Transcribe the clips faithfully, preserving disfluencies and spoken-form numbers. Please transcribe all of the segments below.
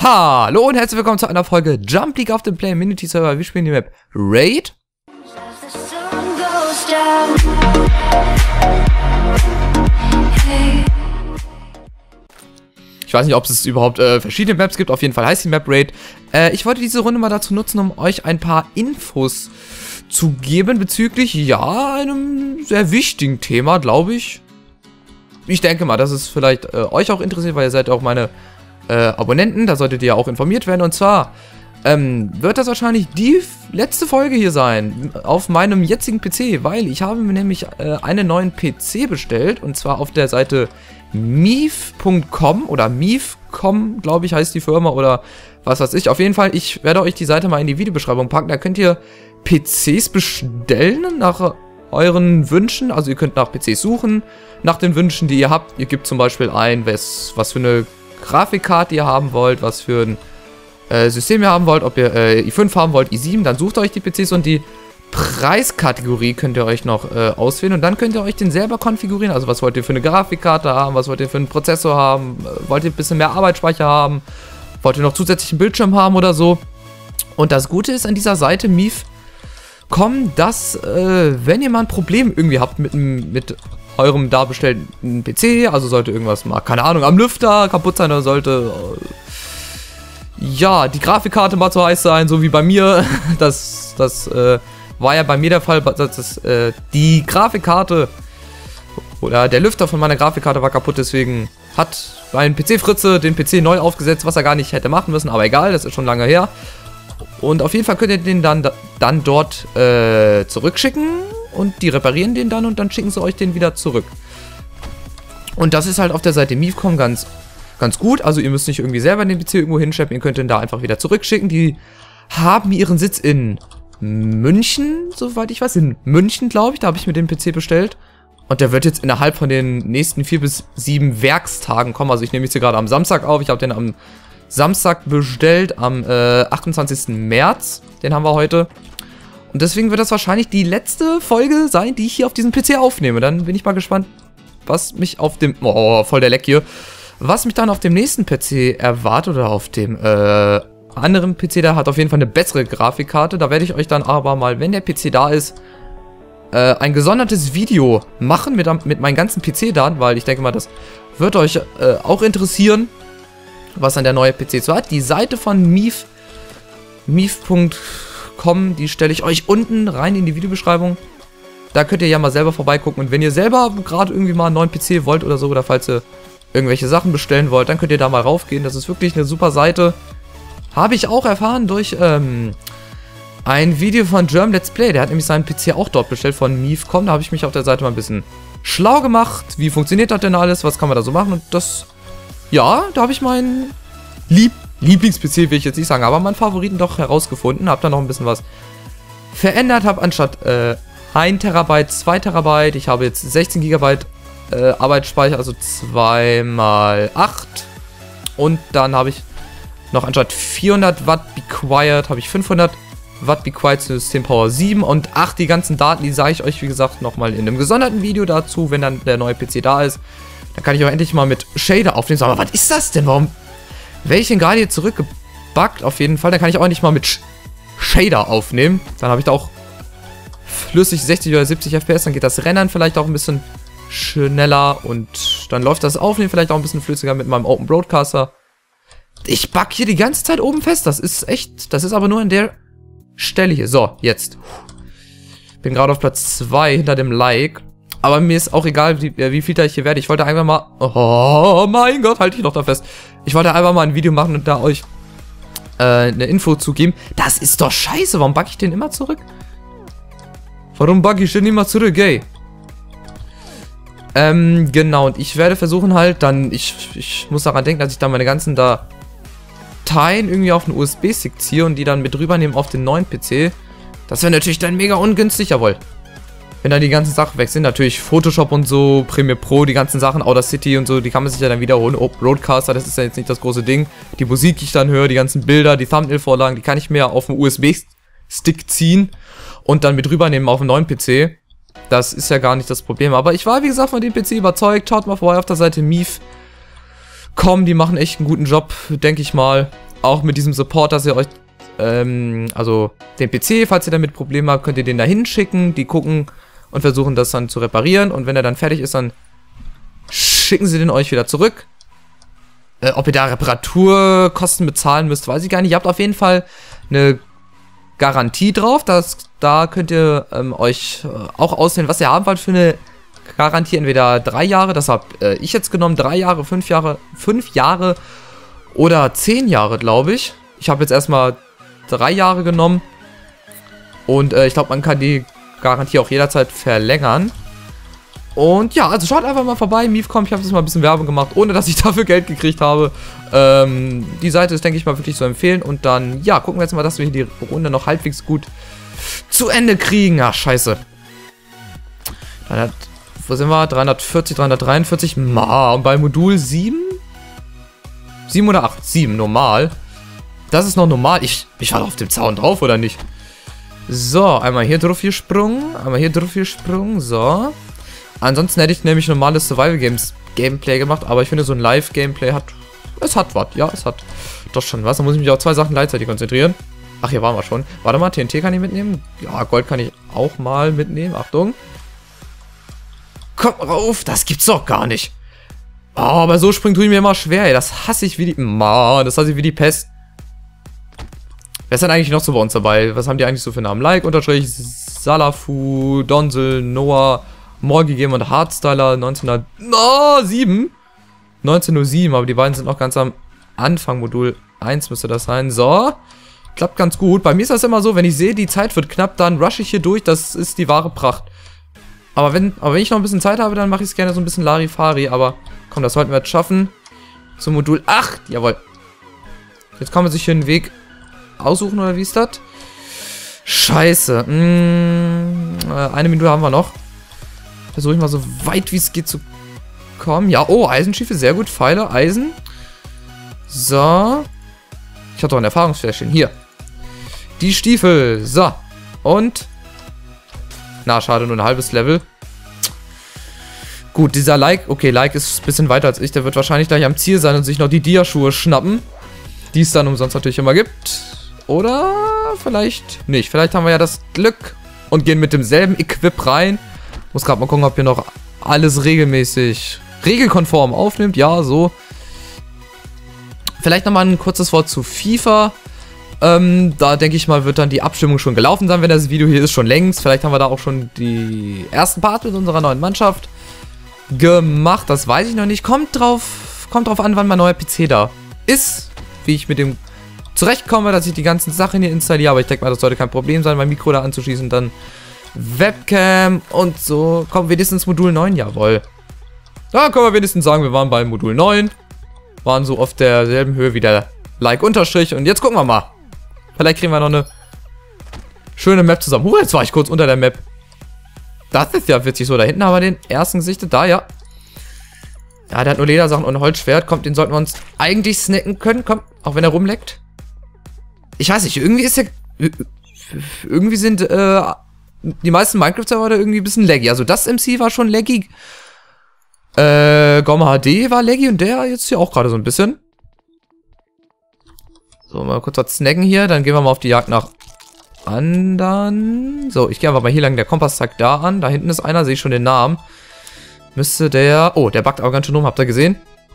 Hallo und herzlich willkommen zu einer Folge Jump League auf dem Play Community Server. Wir spielen die Map Raid. Ich weiß nicht, ob es überhaupt äh, verschiedene Maps gibt. Auf jeden Fall heißt die Map Raid. Äh, ich wollte diese Runde mal dazu nutzen, um euch ein paar Infos zu geben bezüglich, ja, einem sehr wichtigen Thema, glaube ich. Ich denke mal, dass es vielleicht äh, euch auch interessiert, weil ihr seid auch meine Äh, Abonnenten, da solltet ihr ja auch informiert werden. Und zwar ähm, wird das wahrscheinlich die letzte Folge hier sein auf meinem jetzigen P C, weil ich habe mir nämlich äh, einen neuen P C bestellt und zwar auf der Seite mief punkt com oder mief punkt com, glaube ich, heißt die Firma oder was weiß ich. Auf jeden Fall, ich werde euch die Seite mal in die Videobeschreibung packen. Da könnt ihr P Cs bestellen nach euren Wünschen. Also ihr könnt nach P Cs suchen, nach den Wünschen, die ihr habt. Ihr gebt zum Beispiel ein, was, was für eine Grafikkarte ihr haben wollt, was für ein äh, System ihr haben wollt, ob ihr äh, i fünf haben wollt, i sieben, dann sucht euch die P Cs und die Preiskategorie könnt ihr euch noch äh, auswählen und dann könnt ihr euch den selber konfigurieren. Also was wollt ihr für eine Grafikkarte haben, was wollt ihr für einen Prozessor haben, äh, wollt ihr ein bisschen mehr Arbeitsspeicher haben, wollt ihr noch zusätzlichen Bildschirm haben oder so. Und das Gute ist an dieser Seite mief punkt com, dass äh, wenn ihr mal ein Problem irgendwie habt mit, mit eurem da bestellten P C, also sollte irgendwas mal, keine Ahnung, am Lüfter kaputt sein oder sollte, äh, ja, die Grafikkarte mal zu heiß sein, so wie bei mir, das, das äh, war ja bei mir der Fall, dass das, äh, die Grafikkarte oder der Lüfter von meiner Grafikkarte war kaputt, deswegen hat mein P C-Fritze den P C neu aufgesetzt, was er gar nicht hätte machen müssen, aber egal, das ist schon lange her. Und auf jeden Fall könnt ihr den dann, dann dort äh, zurückschicken und die reparieren den dann und dann schicken sie euch den wieder zurück. Und das ist halt auf der Seite mief punkt com ganz, ganz gut. Also ihr müsst nicht irgendwie selber den P C irgendwo hinschleppen, ihr könnt den da einfach wieder zurückschicken. Die haben ihren Sitz in München, soweit ich weiß. In München, glaube ich, da habe ich mir den P C bestellt. Und der wird jetzt innerhalb von den nächsten vier bis sieben Werkstagen kommen. Also ich nehme jetzt hier gerade am Samstag auf. Ich habe den am Samstag bestellt, am äh, achtundzwanzigsten März. Den haben wir heute. Und deswegen wird das wahrscheinlich die letzte Folge sein, die ich hier auf diesem P C aufnehme. Dann bin ich mal gespannt, was mich auf dem... Oh, voll der Leck hier. Was mich dann auf dem nächsten P C erwartet oder auf dem äh, anderen P C. Der hat auf jeden Fall eine bessere Grafikkarte. Da werde ich euch dann aber mal, wenn der P C da ist, äh, ein gesondertes Video machen mit, mit meinen ganzen P C-Daten. Weil ich denke mal, das wird euch äh, auch interessieren, was dann der neue P C so hat. Die Seite von mief punkt com, die stelle ich euch unten rein in die Videobeschreibung. Da könnt ihr ja mal selber vorbeigucken. Und wenn ihr selber gerade irgendwie mal einen neuen P C wollt oder so, oder falls ihr irgendwelche Sachen bestellen wollt, dann könnt ihr da mal raufgehen. Das ist wirklich eine super Seite. Habe ich auch erfahren durch ähm, ein Video von German Let's Play. Der hat nämlich seinen P C auch dort bestellt von mief punkt com. Da habe ich mich auf der Seite mal ein bisschen schlau gemacht. Wie funktioniert das denn alles? Was kann man da so machen? Und das... Ja, da habe ich meinen Lieb Lieblings-P C, will ich jetzt nicht sagen, aber meinen Favoriten doch herausgefunden. Habe da noch ein bisschen was verändert. Habe anstatt äh, ein Terabyte, zwei Terabyte, ich habe jetzt sechzehn Gigabyte äh, Arbeitsspeicher, also zwei mal acht. Und dann habe ich noch anstatt vierhundert Watt Be Quiet, habe ich fünfhundert Watt Be Quiet System Power sieben und acht. Die ganzen Daten, die sage ich euch, wie gesagt, nochmal in einem gesonderten Video dazu, wenn dann der neue P C da ist. Dann kann ich auch endlich mal mit Shader aufnehmen. Aber was ist das denn? Warum werde ich den gerade hier zurückgebackt? Auf jeden Fall. Dann kann ich auch endlich mal mit Sh Shader aufnehmen. Dann habe ich da auch flüssig sechzig oder siebzig F P S. Dann geht das Rennen vielleicht auch ein bisschen schneller. Und dann läuft das Aufnehmen vielleicht auch ein bisschen flüssiger mit meinem Open Broadcaster. Ich back hier die ganze Zeit oben fest. Das ist echt... Das ist aber nur an der Stelle hier. So, jetzt. Bin gerade auf Platz zwei hinter dem Like. Aber mir ist auch egal, wie, wie viel da ich hier werde. Ich wollte einfach mal... Oh mein Gott, halte ich noch da fest. Ich wollte einfach mal ein Video machen und da euch äh, eine Info zugeben. Das ist doch scheiße. Warum backe ich den immer zurück? Warum backe ich den immer zurück, ey? Ähm, genau. Und ich werde versuchen halt dann... Ich, ich muss daran denken, dass ich da meine ganzen Dateien irgendwie auf einen U S B-Stick ziehe und die dann mit rübernehmen auf den neuen P C. Das wäre natürlich dann mega ungünstig, jawohl. Wenn da die ganzen Sachen weg sind, natürlich Photoshop und so, Premiere Pro, die ganzen Sachen, Audacity und so, die kann man sich ja dann wiederholen. Oh, Roadcaster, das ist ja jetzt nicht das große Ding. Die Musik, die ich dann höre, die ganzen Bilder, die Thumbnail-Vorlagen, die kann ich mir auf einen U S B-Stick ziehen und dann mit rübernehmen auf einen neuen P C. Das ist ja gar nicht das Problem. Aber ich war, wie gesagt, von dem P C überzeugt. Schaut mal vorbei auf der Seite mief punkt com, die machen echt einen guten Job, denke ich mal. auch mit diesem Support, dass ihr euch, ähm, also den P C, falls ihr damit Probleme habt, könnt ihr den da hinschicken. Die gucken und versuchen das dann zu reparieren. Und wenn er dann fertig ist, dann schicken sie den euch wieder zurück. Äh, ob ihr da Reparaturkosten bezahlen müsst, weiß ich gar nicht. Ihr habt auf jeden Fall eine Garantie drauf. Dass, da könnt ihr ähm, euch äh, auch auswählen, was ihr haben wollt für eine Garantie. Entweder drei Jahre, das habe äh, ich jetzt genommen, drei Jahre, fünf Jahre, fünf Jahre oder zehn Jahre, glaube ich. Ich habe jetzt erstmal drei Jahre genommen. Und äh, ich glaube, man kann die Garantie auch jederzeit verlängern. Und ja, also schaut einfach mal vorbei, Miefcom, ich habe jetzt mal ein bisschen Werbung gemacht, ohne dass ich dafür Geld gekriegt habe. Ähm, die Seite ist, denke ich mal, wirklich zu empfehlen. Und dann, ja, gucken wir jetzt mal, dass wir hier die Runde noch halbwegs gut zu Ende kriegen. Ach, scheiße. dreihundert, wo sind wir? dreihundertvierzig, dreihundertdreiundvierzig. Ma, und bei Modul sieben? sieben oder acht? sieben, normal. Das ist noch normal. Ich, ich war doch auf dem Zaun drauf, oder nicht? So, einmal hier drauf gesprungen, einmal hier drauf gesprungen, so. Ansonsten hätte ich nämlich normales Survival Games Gameplay gemacht, aber ich finde, so ein Live-Gameplay hat, es hat was, ja, es hat doch schon was. Da muss ich mich auf zwei Sachen gleichzeitig konzentrieren. Ach, hier waren wir schon. Warte mal, T N T kann ich mitnehmen. Ja, Gold kann ich auch mal mitnehmen. Achtung. Komm rauf, das gibt's doch gar nicht. Oh, aber so springen tue ich mir immer schwer, ey. Das hasse ich wie die, Mann, das hasse ich wie die Pest. Wer ist denn eigentlich noch so bei uns dabei? Was haben die eigentlich so für Namen? Like, Unterstrich, Salafu, Donsel, Noah, Morgigame und Hardstyler neunzehnhundertsieben. neunzehnhundertsieben, aber die beiden sind noch ganz am Anfang. Modul eins müsste das sein. So. Klappt ganz gut. Bei mir ist das immer so, wenn ich sehe, die Zeit wird knapp, dann rush ich hier durch. Das ist die wahre Pracht. Aber wenn, aber wenn ich noch ein bisschen Zeit habe, dann mache ich es gerne so ein bisschen Larifari. Aber komm, das sollten wir jetzt schaffen. Zum Modul acht. Jawohl. Jetzt kann man sich hier einen Weg aussuchen, oder wie ist das? Scheiße. Hm, eine Minute haben wir noch. Versuche ich mal so weit wie es geht zu kommen. Ja, oh, Eisenschiefe, sehr gut. Pfeile, Eisen. So. Ich hatte doch ein Erfahrungsfläschchen. Hier. Die Stiefel. So. Und. Na, schade, nur ein halbes Level. Gut, dieser Like. Okay, Like ist ein bisschen weiter als ich. Der wird wahrscheinlich gleich am Ziel sein und sich noch die Dia-Schuhe schnappen. Die es dann umsonst natürlich immer gibt. Oder vielleicht nicht. Vielleicht haben wir ja das Glück und gehen mit demselben Equip rein. Muss gerade mal gucken, ob hier noch alles regelmäßig, regelkonform aufnimmt. Ja, so. Vielleicht nochmal ein kurzes Wort zu FIFA. Ähm, da denke ich mal, wird dann die Abstimmung schon gelaufen sein, wenn das Video hier ist, schon längst. Vielleicht haben wir da auch schon die ersten Part mit unserer neuen Mannschaft gemacht. Das weiß ich noch nicht. Kommt drauf, kommt drauf an, wann mein neuer P C da ist. Wie ich mit dem zurechtkomme, dass ich die ganzen Sachen hier installiere. Aber ich denke mal, das sollte kein Problem sein, mein Mikro da anzuschließen. Dann Webcam und so. Komm, wenigstens Modul neun, jawohl. Da können wir wenigstens sagen, wir waren bei Modul neun. Waren so auf derselben Höhe wie der Like-Unterstrich. Und jetzt gucken wir mal. Vielleicht kriegen wir noch eine schöne Map zusammen. Huh, jetzt war ich kurz unter der Map. Das ist ja witzig so. Da hinten haben wir den ersten gesichtet. Da, ja. Ja, der hat nur Ledersachen und ein Holzschwert. Kommt, den sollten wir uns eigentlich snacken können. Komm, auch wenn er rumleckt. Ich weiß nicht, irgendwie ist der... Irgendwie sind, äh... die meisten Minecraft-Server da irgendwie ein bisschen laggy. Also das M C war schon laggy. Äh, Gomma H D war laggy und der jetzt hier auch gerade so ein bisschen. So, mal kurz was snacken hier. Dann gehen wir mal auf die Jagd nach anderen. So, ich gehe einfach mal hier lang. Der Kompass zeigt da an. Da hinten ist einer, sehe ich schon den Namen. Müsste der... Oh, der backt aber ganz schön rum. Habt ihr gesehen?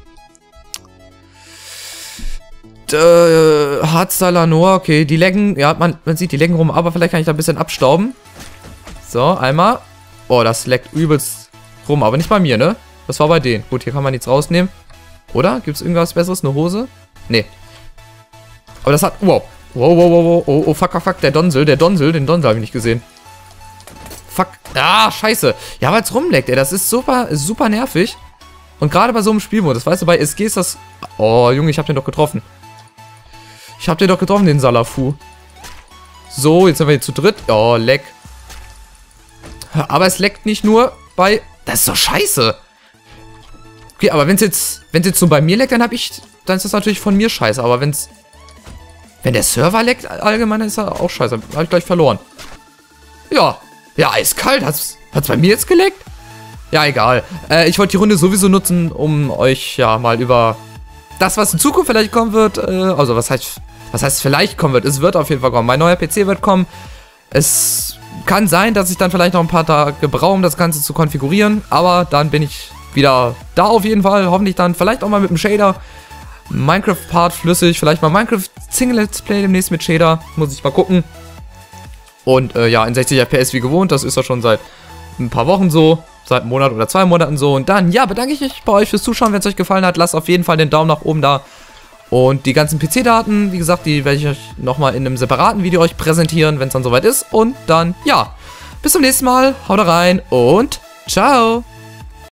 Äh, Hardstyler Noah. Okay, die laggen... Ja, man, man sieht, die laggen rum. Aber vielleicht kann ich da ein bisschen abstauben. So, einmal. Oh, das leckt übelst rum. Aber nicht bei mir, ne? Das war bei denen. Gut, hier kann man nichts rausnehmen. Oder? Gibt es irgendwas Besseres? Eine Hose? Nee. Aber das hat... Wow. Wow, wow, wow, wow. Oh, oh, fuck, fuck, fuck. Der Donsel. Der Donsel. Den Donsel habe ich nicht gesehen. Fuck. Ah, scheiße. Ja, weil es rumleckt, ey. Das ist super, super nervig. Und gerade bei so einem Spielmodus. Weißt du, bei S G ist das... Oh, Junge, ich habe den doch getroffen. Ich habe den doch getroffen, den Salafu. So, jetzt sind wir hier zu dritt. Oh, leck. Aber es leckt nicht nur bei... Das ist doch scheiße. Okay, aber wenn es jetzt... Wenn es jetzt so bei mir leckt, dann habe ich... Dann ist das natürlich von mir scheiße. Aber wenn es... Wenn der Server leckt allgemein, dann ist er auch scheiße. Habe ich gleich verloren. Ja. Ja, eiskalt. Hat's, hat's bei mir jetzt geleckt? Ja, egal. Äh, ich wollte die Runde sowieso nutzen, um euch ja mal über das, was in Zukunft vielleicht kommen wird, äh, also was heißt, was heißt vielleicht kommen wird, es wird auf jeden Fall kommen. Mein neuer P C wird kommen. Es kann sein, dass ich dann vielleicht noch ein paar Tage brauche, um das Ganze zu konfigurieren, aber dann bin ich wieder da auf jeden Fall. Hoffentlich dann vielleicht auch mal mit dem Shader. Minecraft-Part flüssig, vielleicht mal Minecraft-Single-Let's Play demnächst mit Shader. Muss ich mal gucken. Und äh, ja, in sechzig F P S wie gewohnt, das ist ja schon seit ein paar Wochen so. Seit einem Monat oder zwei Monaten so. Und dann, ja, bedanke ich mich bei euch fürs Zuschauen. Wenn es euch gefallen hat, lasst auf jeden Fall den Daumen nach oben da. Und die ganzen P C-Daten, wie gesagt, die werde ich euch nochmal in einem separaten Video euch präsentieren, wenn es dann soweit ist. Und dann, ja, bis zum nächsten Mal. Haut rein und ciao.